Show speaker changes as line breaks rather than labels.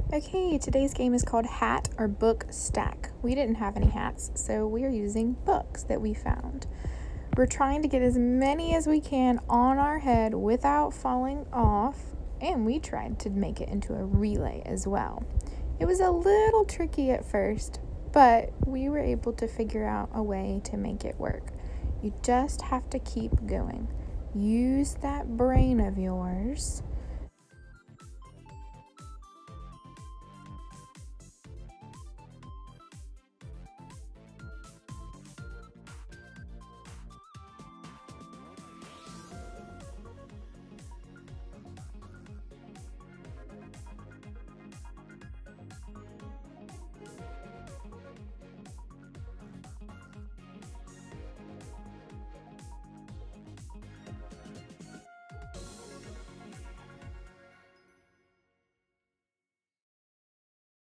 Okay, today's game is called Hat or Book Stack. We didn't have any hats, so we are using books that we found. We're trying to get as many as we can on our head without falling off, and we tried to make it into a relay as well. It was a little tricky at first, but we were able to figure out a way to make it work. You just have to keep going. Use that brain of yours